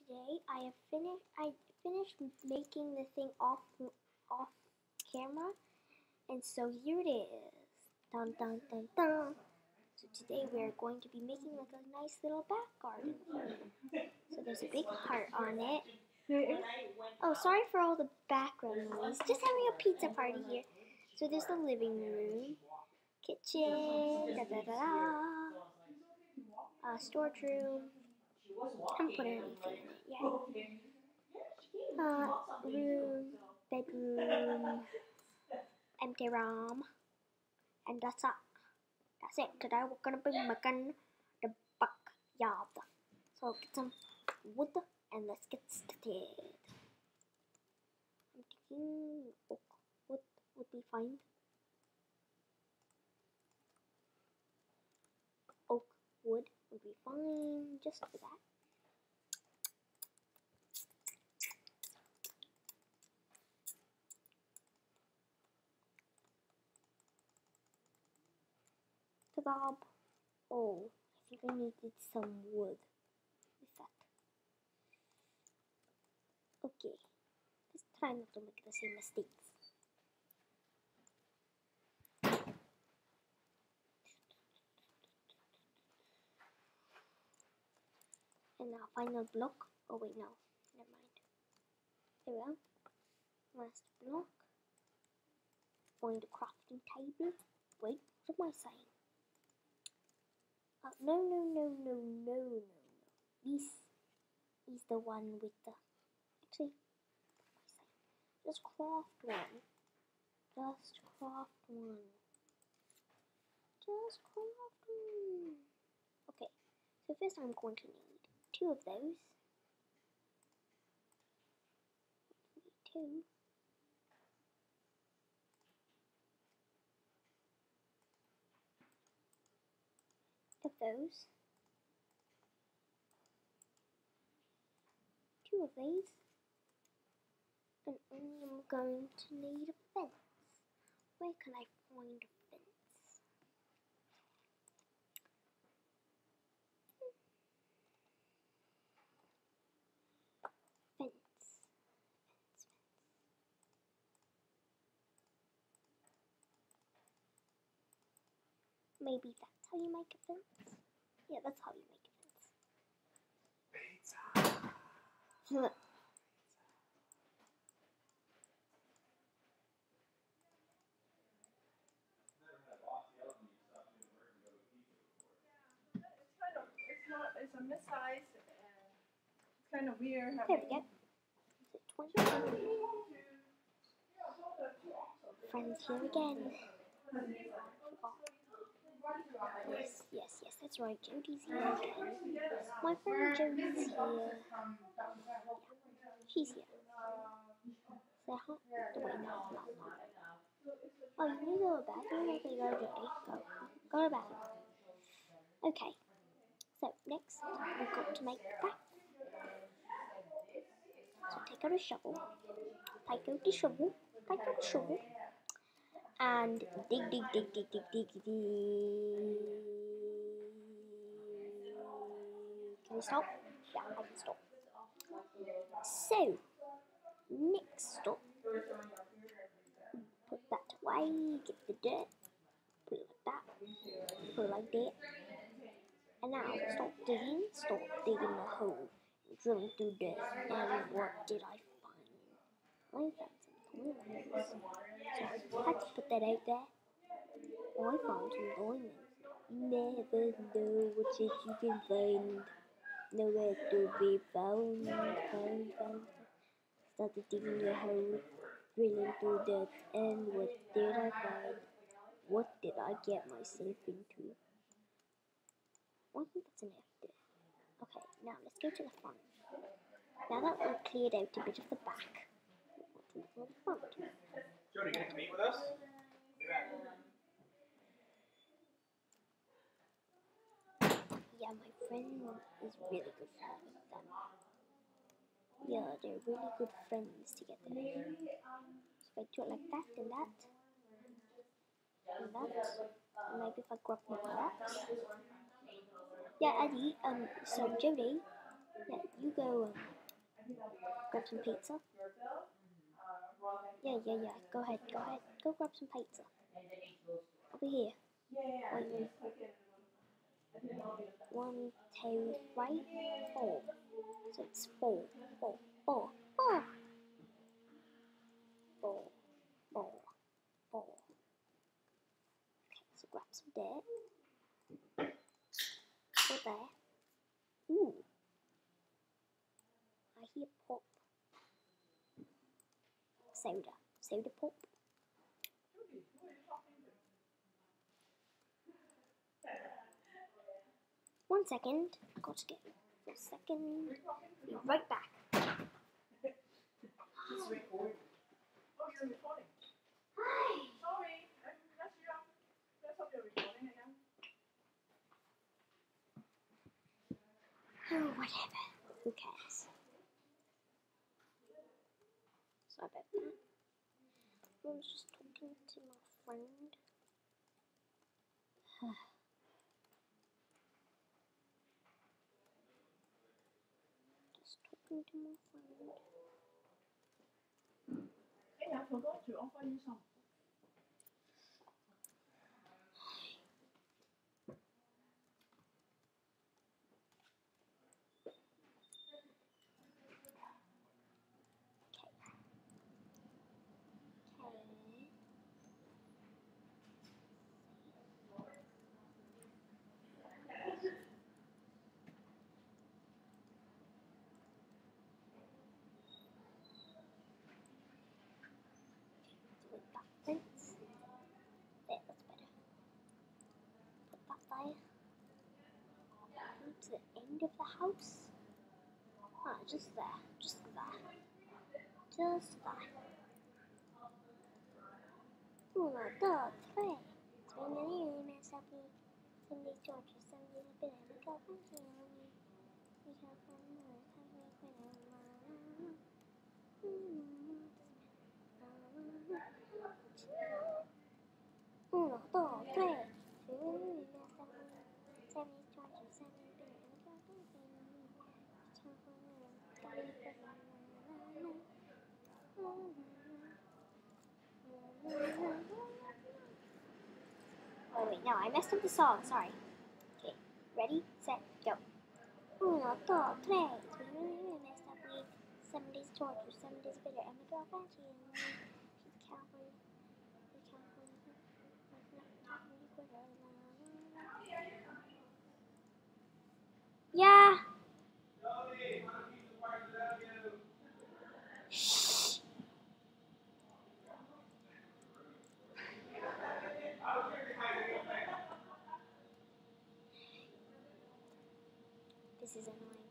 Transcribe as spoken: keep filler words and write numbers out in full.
today I have finished I finished making the thing off off camera, and so here it is. Dun dun dun dun. So today we're going to be making like a nice little back garden. So there's a big heart on it. Oh, sorry for all the background noise. Just having a pizza party here. So there's the living room, kitchen, da da da da, uh, storage room. I haven't put anything in it yet. Uh, room, bedroom, empty room, and that's it. That's it. Today we're gonna be making the backyard. So get some wood and let's get started. I'm thinking oak wood would be fine. Oak wood would be fine just for that. Ta-da! Oh, I think I needed some wood with that. Okay, let's try not to make the same mistakes. And now final block. Oh wait, no, never mind. There we go. Last block. Going to crafting table. Wait, what am I saying? Uh, no, no, no, no, no, no, no. This is the one with the. Actually, what am I saying? Just craft one. Just craft one. Just craft one. Okay, so first I'm going to need two of those. Need two. Of those. Two of these. And I'm going to need a fence. Where can I find a fence? Fence. Fence, fence. Maybe that's how you make a fence? Yeah, that's how you make a fence. Pizza. It's a mid-size and it's kind of weird. There we go. Is it twenty? Friends here again. Oh. Yes, yes, yes, that's right. Jody's here again. My friend Jody's here. Yeah, she's here. Say hi. Wait, no, no, no. Oh, you need to go to the bathroom? Okay, go, Jody. Go. Go to the bathroom. Okay. So, next, we've got to make that. So, take out a shovel. Take out the shovel. Take out the shovel. And dig, dig, dig, dig, dig, dig, dig. Can you stop? Yeah, I can stop. So, next stop. Put that away. Get the dirt. Put it like that. Put it like that. And now, stop digging. Stop digging the hole. Drilling through dirt. And what did I find? I found some diamonds. So, I had to put that out there. I found some diamonds. You never know what shit you can find. Nowhere to be found. Found, found. Started digging a hole, drilling through dirt, and what did I find? What did I get myself into? I think that's enough there. Okay, now let's go to the front. Now that we've cleared out a bit of the back, we'll go to the front. Jody, can you meet with us? Be back. Yeah, my friend is really good friends with them. Yeah, they're really good friends together. So if I do it like that and that, and that, and maybe if I grab my axe. Yeah, Eddie, um, so Jody, yeah, you go, um, Grab some pizza. Yeah, yeah, yeah. Go ahead, go ahead. Go grab some pizza. Over here. Wait, wait. One, two, three, four. So it's four, four, four, four. Four, four, four. Okay, so grab some dirt. Put there. Ooh. I hear pop. Soda. Soda pop. One second. I got to get for a second. Be right back. Just record. Oh, you're recording. Hi. Sorry, I messed you up. Messed up your recording again. Oh, whatever. Who cares? Sorry about that. I was just talking to my friend. Just talking to my friend. Hey, I forgot to offer you some. Okay. Delete that fence. There, that's better. Put that there. Go to the end of the house. Ah, just there. Just there. Just there. Uno, dos, tres. Swinging in as happy. Sunday Georgia, Sunday the banana got my family. We have one more time we went Uno, dos, tres. Swinging in as happy. Sunday Georgia, Sunday the banana got my family. We have one more time we went Oh wait, no, I messed up the song, sorry. Okay, ready, set, go. Uno, dos, tres. We really messed up with seven days torture, seven days bitter, and the girlfriend, she she's cowboy. The cowboy. Yeah. Shh. This is annoying.